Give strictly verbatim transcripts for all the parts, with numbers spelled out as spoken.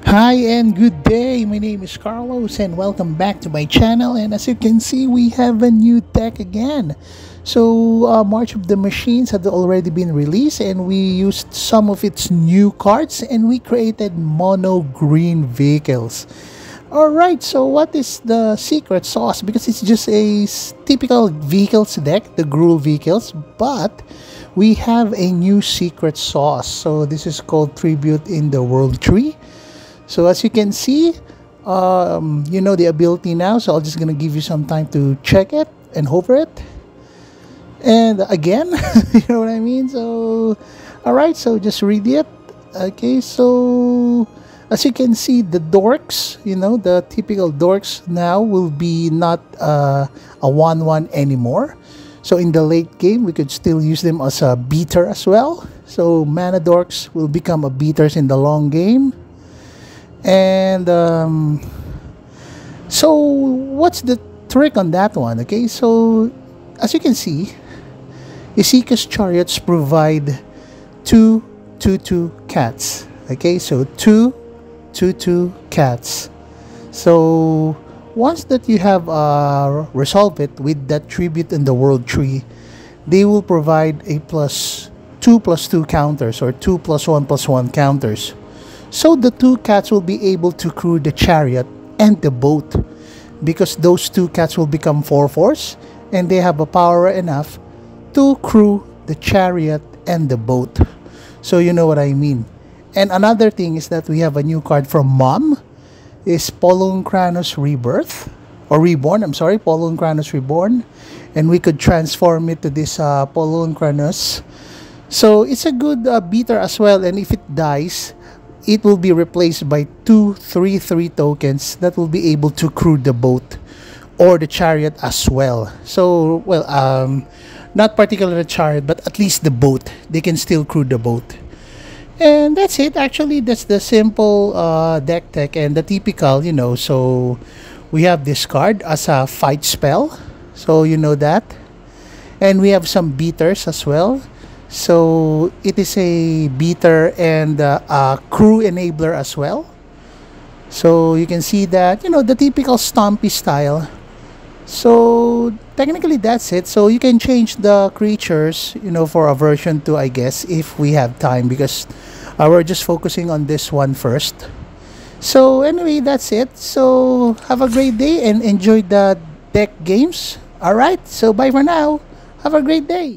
Hi and good day, my name is Carlos and welcome back to my channel. And as you can see, we have a new deck again. So uh, March of the Machines had already been released and we used some of its new cards and we created mono green vehicles. Alright, so what is the secret sauce? Because it's just a typical vehicles deck, the Gruul vehicles, but we have a new secret sauce. So this is called Tribute in the World Tree. So as you can see, um, you know the ability now, so I'm just gonna give you some time to check it and hover it. And again, you know what I mean? So, alright, so just read it. Okay, so as you can see, the dorks, you know, the typical dorks now will be not uh, a one one anymore. So in the late game, we could still use them as a beater as well. So mana dorks will become a beaters in the long game. And um, so what's the trick on that one? Okay, so as you can see, Esika's chariots provide two two two cats. Okay, so two two two cats. So once that you have uh, resolved it with that tribute in the world tree, they will provide a plus two plus two counters or two plus one plus one counters. So the two cats will be able to crew the chariot and the boat, because those two cats will become four fours and they have a power enough to crew the chariot and the boat. So you know what I mean. And another thing is that we have a new card from Mom, is Polunkranos Rebirth, or Reborn, I'm sorry, Polunkranos Reborn. And we could transform it to this uh, Polunkranos. So it's a good uh, beater as well, and if it dies, it will be replaced by two three three tokens that will be able to crew the boat or the chariot as well. So, well, um, not particularly the chariot, but at least the boat. They can still crew the boat. And that's it. Actually, that's the simple uh, deck tech and the typical, you know. So, we have this card as a fight spell. So, you know that. And we have some beaters as well. So it is a beater and uh, a crew enabler as well. So you can see that, you know, the typical stompy style. So technically that's it. So you can change the creatures, you know, for a version two, I guess, if we have time, because uh, we're just focusing on this one first. So anyway, that's it. So have a great day and enjoy the deck games. Alright, so bye for now. Have a great day.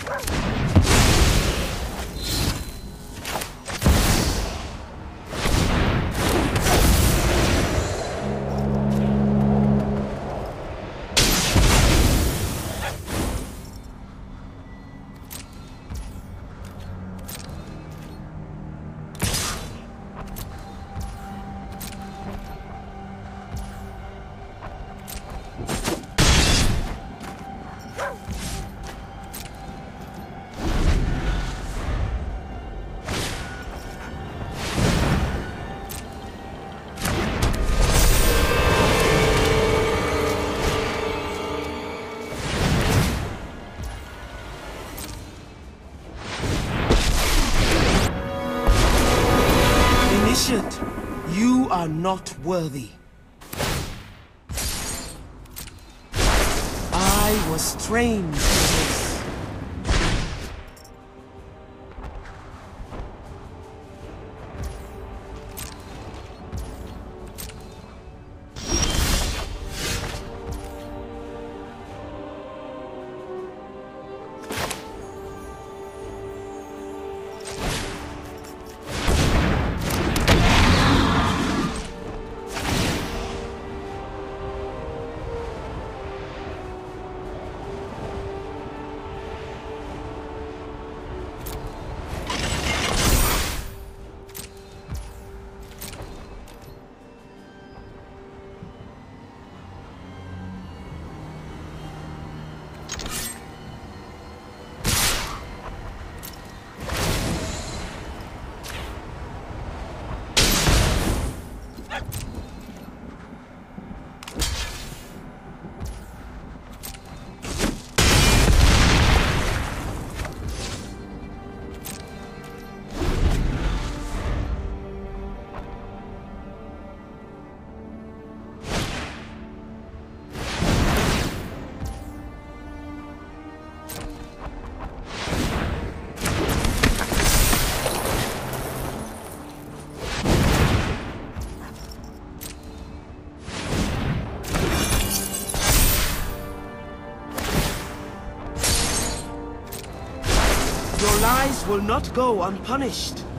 You are not worthy. I was trained for this. Your lies will not go unpunished.